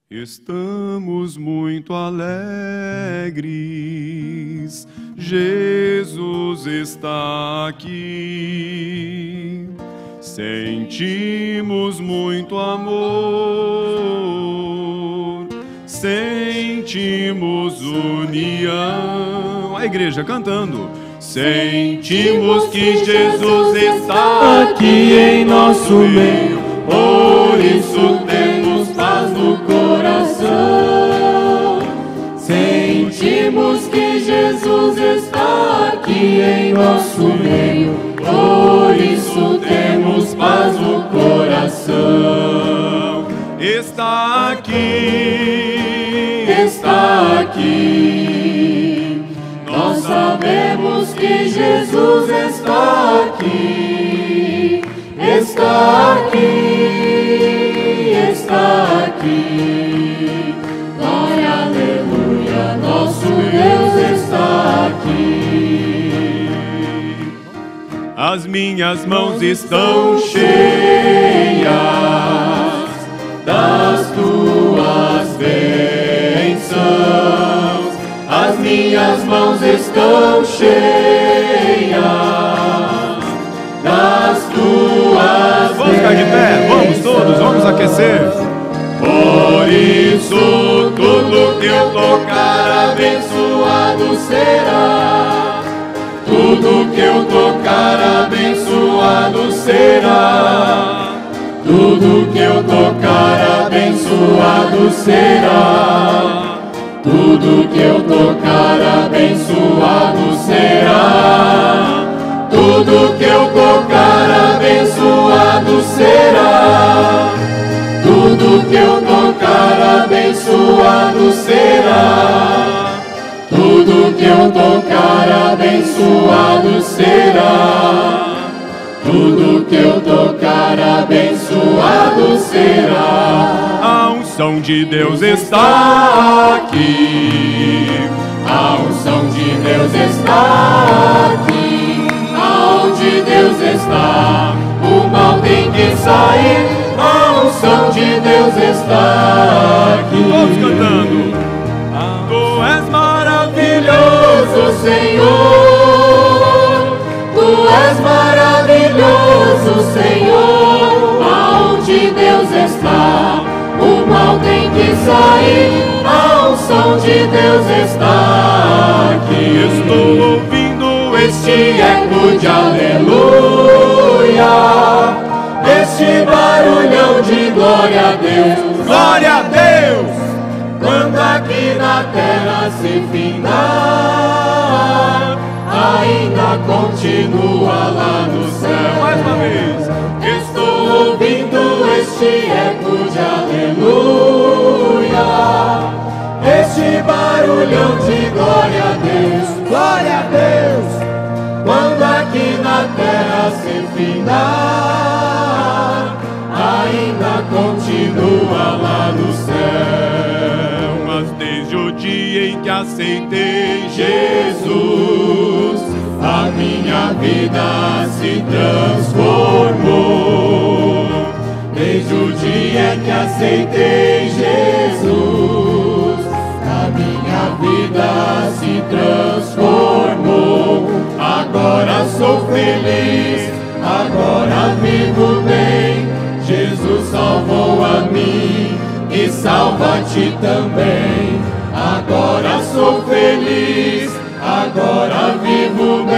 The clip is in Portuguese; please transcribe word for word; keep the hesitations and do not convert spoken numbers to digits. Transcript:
Estamos muito alegres, Jesus está aqui. Sentimos muito amor, sentimos união. A igreja cantando. Sentimos que Jesus está aqui em nosso meio, por isso temos paz no coração. Sentimos que Jesus está aqui em nosso meio, por isso temos paz no coração. Está aqui, está aqui. Nós sabemos que Jesus está aqui, está aqui, está aqui. Glória, aleluia, nosso Deus está aqui. As minhas mãos estão cheias das tuas bênçãos. As minhas mãos estão cheias das tuas bênçãos. Vamos ficar de pé, vamos todos, vamos aquecer. Por isso tudo que eu tocar abençoado será. Tudo que eu tocar abençoado será. Tudo que eu tocar abençoado será. Tudo que eu tocar abençoado será. Tudo que eu tocar abençoado será. Tudo que eu tocar abençoado será. Tudo que eu tocar abençoado será. Tudo que eu tocar abençoado será. A unção de Deus está aqui. A unção de Deus está aqui. Aonde Deus está, o mal tem que sair. A unção de Deus está aqui. Todos cantando. Tu és maravilhoso, Senhor. Tu és maravilhoso, Senhor. Aonde Deus está, o mal tem que sair. A unção de Deus está aqui. Estou ouvindo este eco de aleluia, este barulhão de glória a Deus. Glória a Deus! Quando aqui na terra se findar, ainda continua lá no céu. Mais uma vez. Estou ouvindo este eco de aleluia, este barulhão de glória a Deus. Glória a Deus! Quando aqui na terra se findar, ainda continua lá no céu. Mas desde o dia em que aceitei Jesus, a minha vida se transformou. Desde o dia em que aceitei Jesus, a minha vida se transformou. Agora sou feliz, agora vivo bem. Jesus salvou a mim e salva a ti também. Agora sou feliz, agora vivo